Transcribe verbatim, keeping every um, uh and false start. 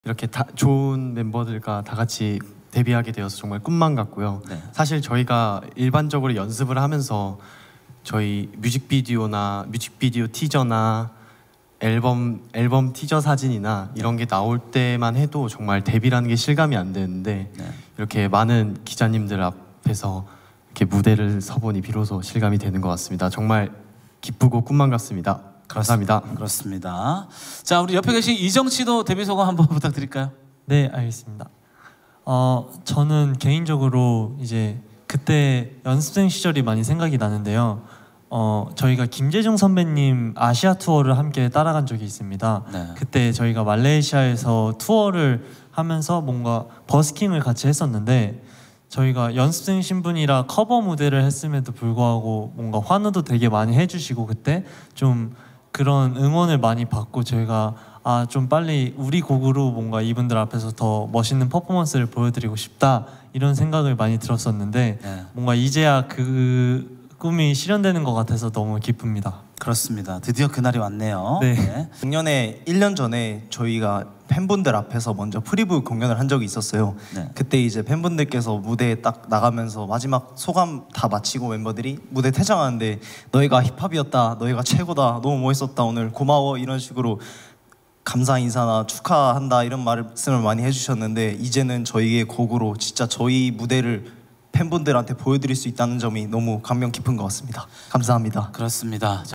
이렇게 다 좋은 멤버들과 다 같이 데뷔하게 되어서 정말 꿈만 같고요. 네. 사실 저희가 일반적으로 연습을 하면서 저희 뮤직비디오나 뮤직비디오 티저나 앨범 앨범 티저 사진이나 이런 게 나올 때만 해도 정말 데뷔라는 게 실감이 안 되는데 네. 이렇게 많은 기자님들 앞에서 이렇게 무대를 서보니 비로소 실감이 되는 것 같습니다. 정말 기쁘고 꿈만 같습니다. 감사합니다. 그렇습니다. 자, 우리 옆에 계신 이정 씨도 데뷔 소감 한번 부탁드릴까요? 네, 알겠습니다. 어, 저는 개인적으로 이제 그때 연습생 시절이 많이 생각이 나는데요. 어, 저희가 김재중 선배님 아시아 투어를 함께 따라간 적이 있습니다. 네. 그때 저희가 말레이시아에서 투어를 하면서 뭔가 버스킹을 같이 했었는데 저희가 연습생 신분이라 커버 무대를 했음에도 불구하고 뭔가 환호도 되게 많이 해주시고 그때 좀 그런 응원을 많이 받고 저희가 아, 좀 빨리 우리 곡으로 뭔가 이분들 앞에서 더 멋있는 퍼포먼스를 보여드리고 싶다 이런 생각을 많이 들었었는데 네. 뭔가 이제야 그 꿈이 실현되는 것 같아서 너무 기쁩니다. 그렇습니다. 드디어 그날이 왔네요. 네. 네. 작년에 일 년 전에 저희가 팬분들 앞에서 먼저 프리뷰 공연을 한 적이 있었어요. 네. 그때 이제 팬분들께서 무대에 딱 나가면서 마지막 소감 다 마치고 멤버들이 무대 퇴장하는데 너희가 힙합이었다, 너희가 최고다, 너무 멋있었다, 오늘 고마워 이런 식으로 감사 인사나 축하한다 이런 말씀을 많이 해주셨는데 이제는 저희의 곡으로 진짜 저희 무대를 팬분들한테 보여드릴 수 있다는 점이 너무 감명 깊은 것 같습니다. 감사합니다. 그렇습니다.